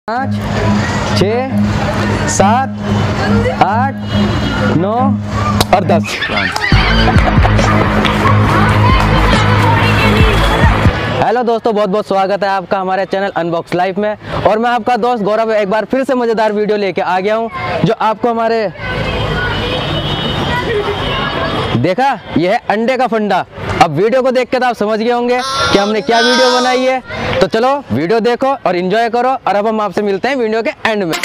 5, 6, 7, 8, 9 और 10। हेलो दोस्तों, बहुत बहुत स्वागत है आपका हमारे चैनल अनबॉक्स लाइफ में। और मैं आपका दोस्त गौरव एक बार फिर से मज़ेदार वीडियो लेके आ गया हूं, जो आपको हमारे देखा यह है अंडे का फंडा। अब वीडियो को देख के तो आप समझ गए होंगे कि हमने क्या वीडियो बनाई है। तो चलो वीडियो देखो और एंजॉय करो, और अब हम आपसे मिलते हैं वीडियो के एंड में।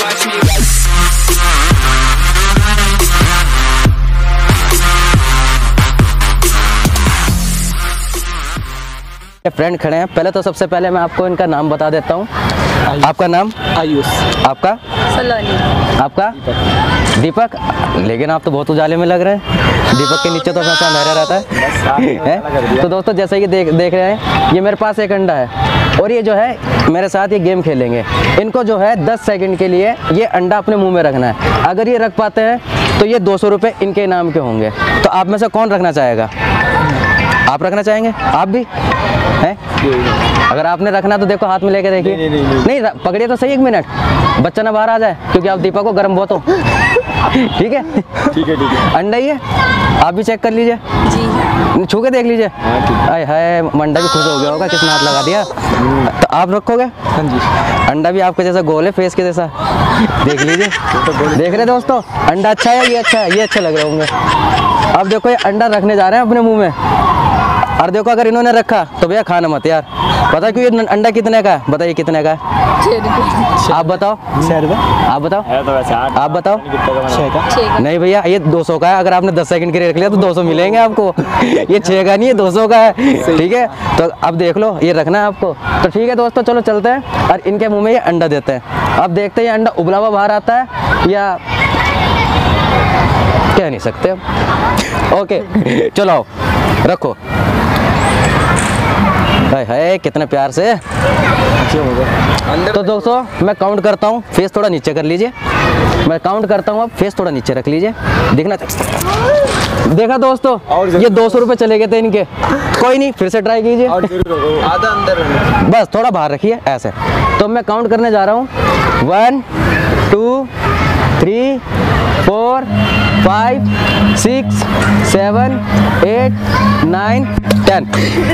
फ्रेंड खड़े हैं। पहले तो सबसे पहले मैं आपको इनका नाम बता देता हूँ। आपका नाम? आयुष। आपका? सलोनी। आपका? दीपक। लेकिन आप तो बहुत उजाले में लग रहे हैं। दीपक के नीचे तो हमेशा अंधेरा रहता है। तो दोस्तों जैसे कि देख रहे हैं, ये मेरे पास एक अंडा है और ये जो है मेरे साथ ये गेम खेलेंगे। इनको जो है 10 सेकंड के लिए ये अंडा अपने मुंह में रखना है। अगर ये रख पाते हैं तो ये 200 रुपये इनके इनाम के होंगे। तो आप में से कौन रखना चाहेगा? आप रखना चाहेंगे? आप भी हैं? अगर आपने रखना तो देखो हाथ में लेके देखिए। नहीं पकड़िए तो सही, 1 मिनट, बच्चा ना बाहर आ जाए, क्योंकि आप दीपक को गर्म बहुत हो। ठीक है ठीक है अंडा ही है, आप भी चेक कर लीजिए जी, छू के देख लीजिए। आए हाय, मंडा भी खुश हो गया होगा, किसने हाथ लगा दिया। तो आप रखोगे? हाँ जी। अंडा भी आपके जैसा गोल है, फेस के जैसा, देख लीजिए। देख रहे दोस्तों, अंडा अच्छा है, ये अच्छा है, ये अच्छे लग रहे होंगे। अब देखो ये अंडा रखने जा रहे हैं अपने मुंह में, और देखो अगर इन्होंने रखा तो भैया खाना मत यार। पता क्यों? ये अंडा कितने का है? बताइए कितने का है? 6 रुपये। आप बताओ। 6 रुपये। आप बताओ। आप बताओ। 6 का। नहीं भैया, ये 200 का है। अगर आपने 10 सेकंड के लिए रख लिया तो 200 मिलेंगे आपको। ये 6 का नहीं है, 200 का है। ठीक है, तो अब देख लो, ये रखना है आपको। तो ठीक है दोस्तों, चलो चलते हैं और इनके मुँह में ये अंडा देते हैं। अब देखते हैं ये अंडा उबला हुआ बाहर आता है या कह नहीं सकते। ओके चलो रखो। हाय कितने प्यार से। तो दोस्तों मैं काउंट करता हूँ, फेस थोड़ा नीचे कर लीजिए। मैं काउंट करता हूँ, अब फेस थोड़ा नीचे रख लीजिए, दिखना। देखा दोस्तों, ये 200 रुपये चले गए थे इनके। कोई नहीं, फिर से ट्राई कीजिए। आधा अंदर, बस थोड़ा बाहर रखिए ऐसे। तो मैं काउंट करने जा रहा हूँ। 1 2 3 4 5 6 7 8 9 10।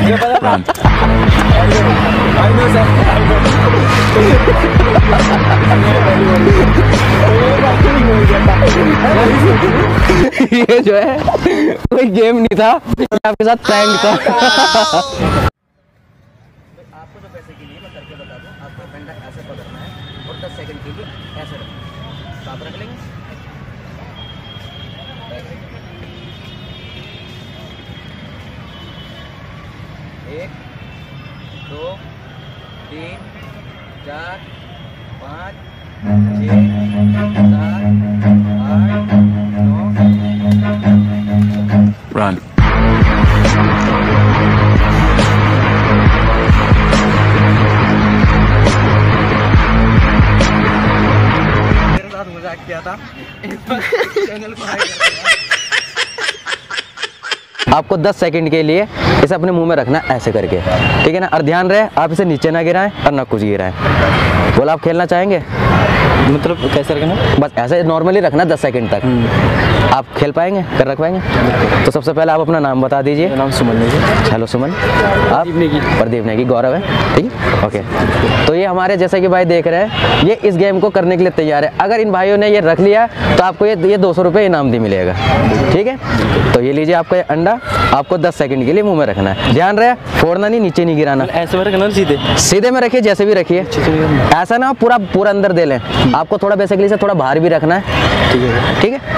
ये जो है कोई गेम नहीं था, आपके साथ प्रैंक था। आपको जो पैसे के लिए मैं करके बता दूं, आपको अंडा ऐसे पकड़ना है और 10 सेकंड के लिए ऐसे रखना। तो आप रख लेंगे? 1 2 3 4 5 6 7 8 9। Run. मेरे साथ मजाक किया था। चैनल को आपको 10 सेकंड के लिए इसे अपने मुंह में रखना ऐसे करके, ठीक है ना। और ध्यान रहे आप इसे नीचे ना गिराएं और ना कुछ गिराएं। बोला आप खेलना चाहेंगे? मतलब कैसे रखना? बस ऐसे नॉर्मली रखना 10 सेकंड तक। आप खेल पाएंगे? कर रख पाएंगे? तो सबसे पहले आप अपना नाम बता दीजिए। नाम सुमन है। हेलो सुमन। आप? प्रदीप नेगी। गौरव है। ठीक है, ओके। तो ये हमारे जैसे कि भाई देख रहे हैं, ये इस गेम को करने के लिए तैयार है। अगर इन भाइयों ने ये रख लिया तो आपको ये 200 रुपये इनाम भी मिलेगा। ठीक है, तो ये लीजिए आपका ये अंडा, आपको 10 सेकंड के लिए मुंह में रखना है। ध्यान रहे फोड़ना नहीं, नीचे नहीं गिराना। ऐसे में रखना? सीधे में रखिए, जैसे भी रखिए। ऐसा ना पूरा अंदर दे लें। आपको थोड़ा बेसिकली से थोड़ा बाहर भी रखना है। ठीक है,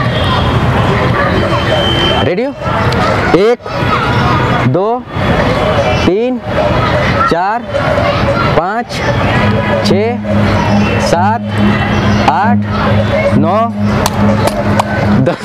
रेडी हो? 1 2 3 4 5 6 7 8 9 10।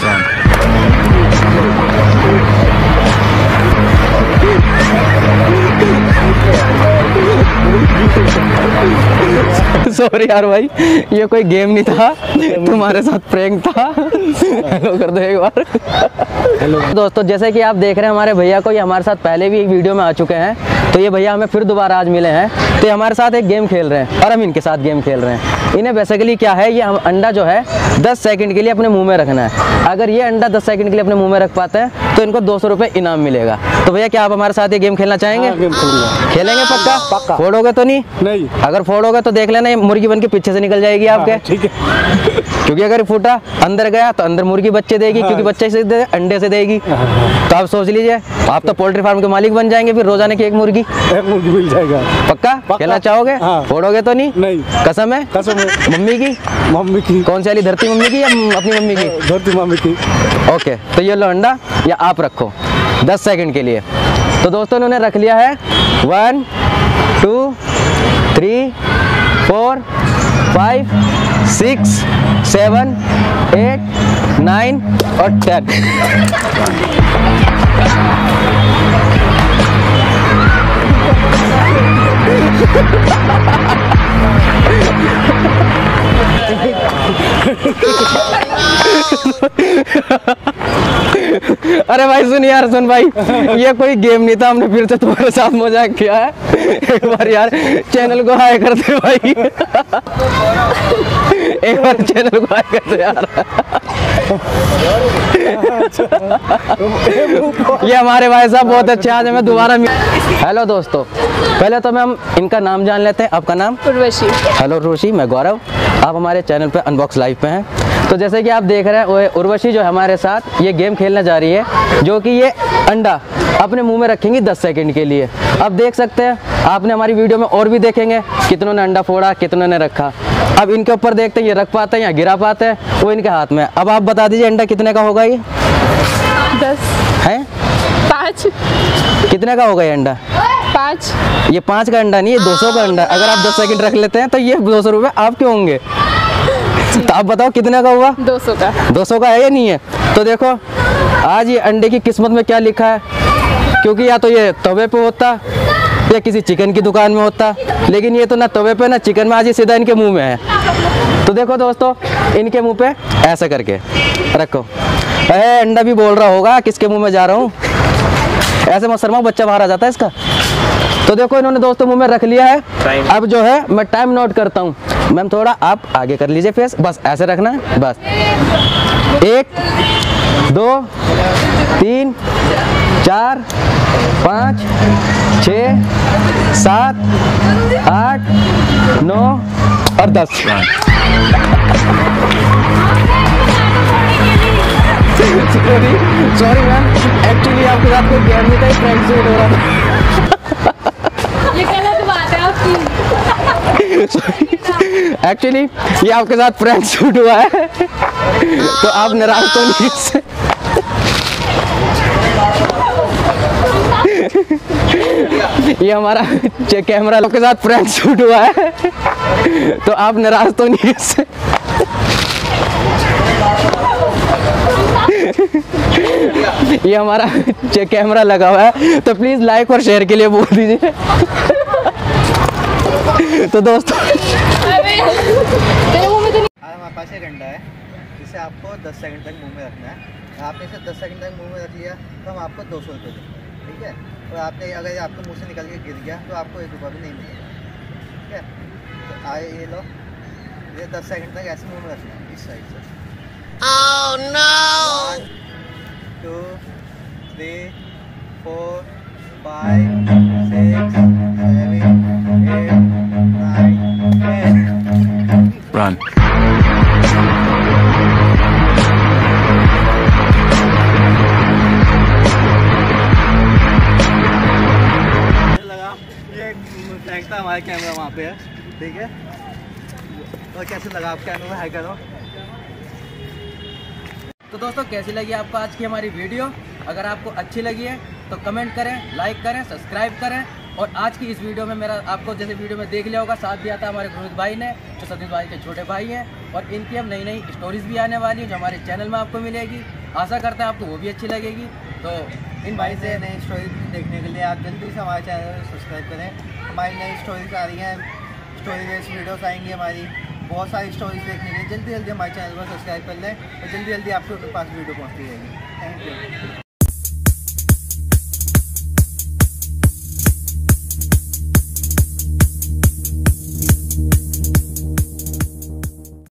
सॉरी यार भाई, ये कोई गेम नहीं था, तुम्हारे साथ प्रैंक था। हेलो कर दो एक बार। हेलो दोस्तों, जैसे कि आप देख रहे हैं हमारे भैया को, ये हमारे साथ पहले भी एक वीडियो में आ चुके हैं, तो ये भैया हमें फिर दोबारा आज मिले हैं। तो ये हमारे साथ एक गेम खेल रहे हैं और हम इनके साथ गेम खेल रहे हैं। इन्हें बेसिकली क्या है, ये हम अंडा जो है 10 सेकंड के लिए अपने मुंह में रखना है। अगर ये अंडा 10 सेकंड के लिए अपने मुंह में रख पाते हैं तो इनको 200 रुपये इनाम मिलेगा। तो भैया क्या आप हमारे साथ ये गेम खेलना चाहेंगे? खेलेंगे पक्का? पक्का। फोड़ोगे तो नहीं? नहीं। अगर फोड़ोगे तो देख लेना, ये मुर्गी बन के पीछे से निकल जाएगी आपके। ठीक है। क्योंकि अगर फूटा अंदर गया तो अंदर मुर्गी बच्चे देगी, क्योंकि बच्चे से अंडे से देगी। तो आप सोच लीजिए, आप तो पोल्ट्री फार्म के मालिक बन जाएंगे, फिर रोजाना की एक मुर्गी मिल जाएगा। पक्का? खेलना चाहोगे? फोड़ोगे तो नहीं? नहीं। कसम है? कसम है। मम्मी की? मम्मी की। कौन सी वाली, धरती मम्मी की या अपनी मम्मी की? धरती मम्मी की। ओके, तो ये लो अंडा, या आप रखो 10 सेकंड के लिए। तो दोस्तों इन्होंने रख लिया है 1 2 3 4 5 6 7 8 9 और 10। अरे भाई सुन यार, सुन भाई, ये कोई गेम नहीं था, हमने फिर से तुम्हारे साथ मजाक किया है। एक बार यार चैनल को हाई कर दे भाई। एक बार चैनल को हाई कर दे यार। ये हमारे भाई साहब बहुत अच्छे, आज हमें दोबारा। हेलो दोस्तों, पहले तो हम इनका नाम जान लेते हैं। आपका नाम? उर्वशी। हेलो उर्वशी, मैं गौरव, आप हमारे चैनल पे अनबॉक्स लाइव पे हैं। तो जैसे कि आप देख रहे हैं, उर्वशी जो हमारे साथ ये गेम खेलने जा रही है, जो कि ये अंडा अपने मुंह में रखेंगी 10 सेकंड के लिए। अब देख सकते हैं, आपने हमारी वीडियो में और भी देखेंगे कितनों ने अंडा फोड़ा, कितनों ने रखा। अब इनके ऊपर देखते हैं ये रख पाते हैं या गिरा पाते हैं, वो इनके हाथ में। अब आप बता दीजिए अंडा कितने का होगा? ये 10 है। 5 कितने का होगा ये अंडा? 5। ये 5 का अंडा नहीं, ये 200 का अंडा। अगर आप 10 सेकंड रख लेते हैं तो ये 200 रुपये आपके होंगे। तो आप बताओ कितने का हुआ? 200 का। 200 का है या नहीं है? तो देखो आज ये अंडे की किस्मत में क्या लिखा है, क्योंकि या तो ये तवे पे होता या किसी चिकन की दुकान में होता, लेकिन ये तो ना तवे पे ना चिकन में, आज ये सीधा इनके मुंह में है। तो देखो दोस्तों, इनके मुंह पे ऐसा करके रखो। अंडा भी बोल रहा होगा किसके मुंह में जा रहा हूँ, ऐसे मत शर्माओ, बच्चा बाहर आ जाता है इसका। तो देखो इन्होंने दोस्तों मुंह में रख लिया है। अब जो है मैं टाइम नोट करता हूँ। मैम थोड़ा आप आगे कर लीजिए फेस, बस ऐसे रखना है बस। 1 2 3 4 5 6 7 8 9 और 10। सॉरी मैम, एक्चुअली आपके साथ कोई गेम नहीं था, फ्रेंड शूट हो रहा था। ये गलत बात है आपकी। एक्चुअली ये आपके साथ फ्रेंड शूट हुआ है, तो आप नाराज तो नहीं इससे। ये हमारा कैमरा आपके साथ फ्रेंड शूट हुआ है, तो आप नाराज तो नहीं इससे। ये हमारा कैमरा लगा हुआ है, तो प्लीज लाइक और शेयर के लिए बोल दीजिए। तो दोस्तों हमारे पास एक अंडा है, जिसे आपको 10 सेकंड तक मुंह में रखना है। आपने इसे 10 सेकंड तक मुंह में रख लिया तो हम आपको 200 रुपये देंगे, ठीक है। और आपने अगर आपके मुंह से निकल के गिर गया तो आपको 1 रुपया भी नहीं मिलेगा, ठीक है। तो आए ये लो, ये 10 सेकंड तक ऐसे मुंह में रखना है इस साइड से। Oh no! 1 2 3 4 5 6 7 8 9 10 Run. हमारा कैमरा वहाँ पे है, ठीक है। और कैसे लगा आप कैमरा में, हाई करो। तो दोस्तों कैसी लगी आपको आज की हमारी वीडियो? अगर आपको अच्छी लगी है तो कमेंट करें, लाइक करें, सब्सक्राइब करें। और आज की इस वीडियो में मेरा आपको जैसे वीडियो में देख लिया होगा, साथ दिया था हमारे गुरमीत भाई ने, जो सतीश भाई के छोटे भाई हैं। और इनकी अब नई नई स्टोरीज भी आने वाली है, जो हमारे चैनल में आपको मिलेगी। आशा करते हैं आपको वो भी अच्छी लगेगी। तो इन भाई से नई स्टोरी देखने के लिए आप जल्दी से हमारे चैनल को सब्सक्राइब करें। हमारी नई स्टोरीज आ रही हैं, स्टोरी बेस्ड वीडियोस आएंगी हमारी, बहुत सारी स्टोरीज देखने के लिए जल्दी जल्दी हमारे चैनल को सब्सक्राइब कर लें और जल्दी जल्दी आपके पास वीडियो पहुँचती रहेगी। Thank you.